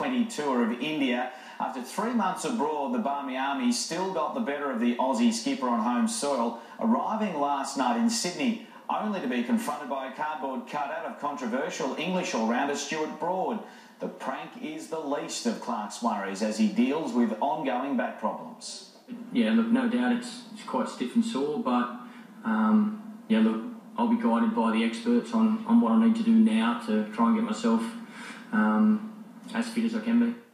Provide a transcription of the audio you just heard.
T20 tour of India. After 3 months abroad, the Barmy Army still got the better of the Aussie skipper on home soil, arriving last night in Sydney, only to be confronted by a cardboard cutout of controversial English all-rounder Stuart Broad. The prank is the least of Clarke's worries as he deals with ongoing back problems. Yeah, look, no doubt it's quite stiff and sore, but yeah, look, I'll be guided by the experts on what I need to do now to try and get myself as fit as I can be.